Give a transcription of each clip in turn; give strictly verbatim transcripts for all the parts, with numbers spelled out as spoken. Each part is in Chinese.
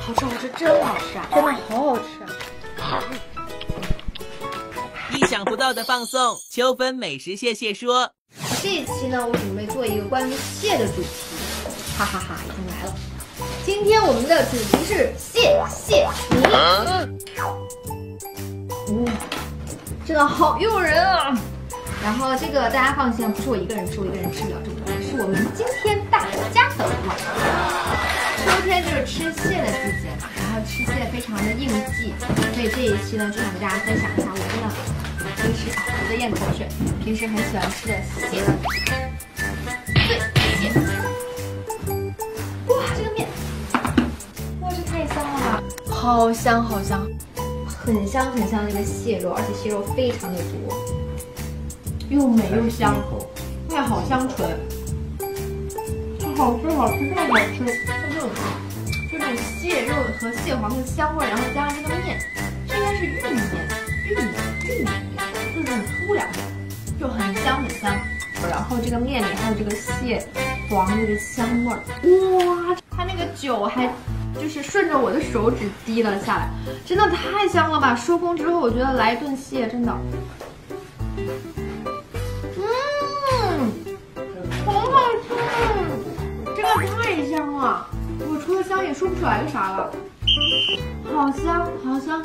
好吃好吃，真好吃啊！真的好好吃啊！ 意想不到的放送，秋分美食蟹蟹说。 这一期呢，我准备做一个关于蟹的主题，哈哈哈，已经来了。今天我们的主题是蟹蟹泥，嗯，真的好诱人啊！然后这个大家放心，不是我一个人吃，我一个人吃不了这么多，是我们今天大家的碗。秋天就是吃蟹的季节嘛，然后吃蟹非常的应季，所以这一期呢，就想跟大家分享一下我真的平时啊，我在咽口水，平时很喜欢吃的蟹。对，蟹。哇，这个面，哇，这太香了吧！好香好香，很香很香的一个蟹肉，而且蟹肉非常的多，又美又香，面好香醇。好吃好吃，真的好吃！就这种，就这种蟹肉和蟹黄的香味，然后加上这个面，这应该是玉米面，玉米玉米面，就是很粗粮的，就很香很香。然后这个面里还有这个蟹黄的这个香味儿，哇！它那个酒还就是顺着我的手指滴了下来，真的太香了吧！收工之后，我觉得来一顿蟹真的，嗯，好好吃。这个太香了，我除了香也说不出来个啥了，好香好香，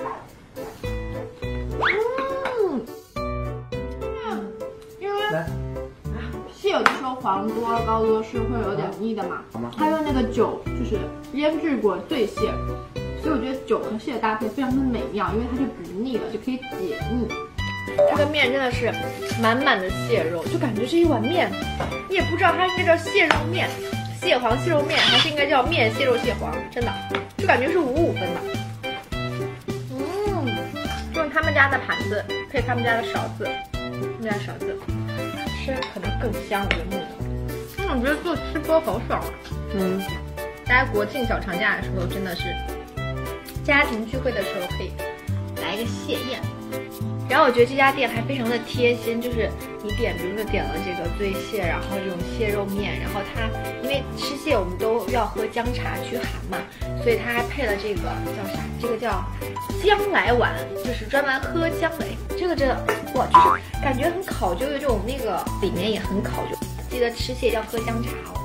嗯，嗯，因为蟹有的时候黄多高多是会有点腻的嘛，它用那个酒就是腌制过醉蟹，所以我觉得酒和蟹的搭配非常的美妙，因为它就不腻了，就可以解腻。这个面真的是满满的蟹肉，就感觉这一碗面，你也不知道它应该叫蟹肉面。蟹黄蟹肉面还是应该叫面蟹肉蟹黄，真的就感觉是五五分的。嗯，用他们家的盘子配他们家的勺子，他们家的勺子吃可能更香，我觉得木头。嗯，我觉得做吃播好爽啊。嗯，大家国庆小长假的时候真的是家庭聚会的时候可以来一个蟹宴。然后我觉得这家店还非常的贴心，就是你点，比如说点了这个醉蟹，然后这种蟹肉面，然后它因为吃蟹我们都要喝姜茶驱寒嘛，所以它还配了这个叫啥？这个叫姜来碗，就是专门喝姜的。这个真的哇，就是感觉很考究的这种那个里面也很考究。记得吃蟹要喝姜茶哦。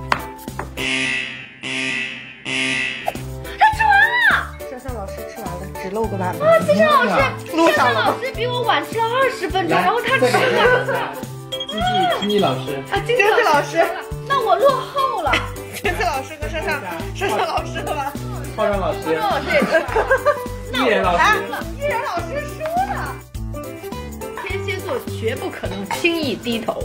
珊珊老师吃完了，只露个碗。 啊，珊珊老师，珊珊老师比我晚吃了二十分钟，然后他吃了。 经济经济老师啊，经济老师，那我落后了。 经济老师和珊珊，珊珊老师吧。 化妆老师， 化妆老师也吃了。 艺人老师， 艺人老师说了， 天蝎座绝不可能轻易低头。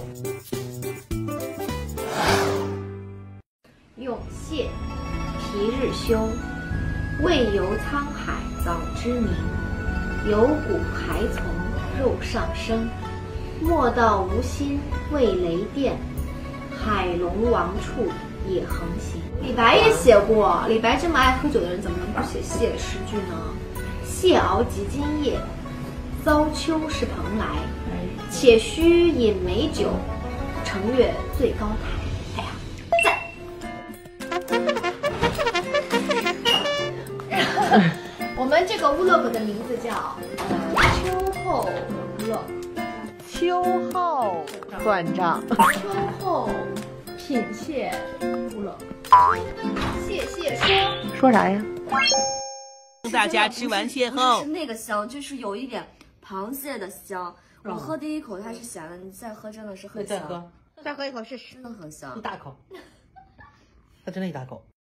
用蟹皮日休。未游沧海早知明，有骨还从肉上生。莫道无心为雷电，海龙王处也横行。李白也写过，李白这么爱喝酒的人，怎么能不写蟹的诗句呢？蟹熬及今夜，遭秋是蓬莱。且须饮美酒，乘越最高台。哎呀，赞！我们这个 vlog 的名字叫呃秋后 vlog， 秋后算账， 秋后品蟹 vlog， 蟹蟹说说啥呀？ 大家吃完蟹后， 是那个香，就是有一点螃蟹的香。我喝第一口它是咸的，你再喝真的是很香。 再喝，再喝一口试试， 真的很香。 一大口，它真的一大口。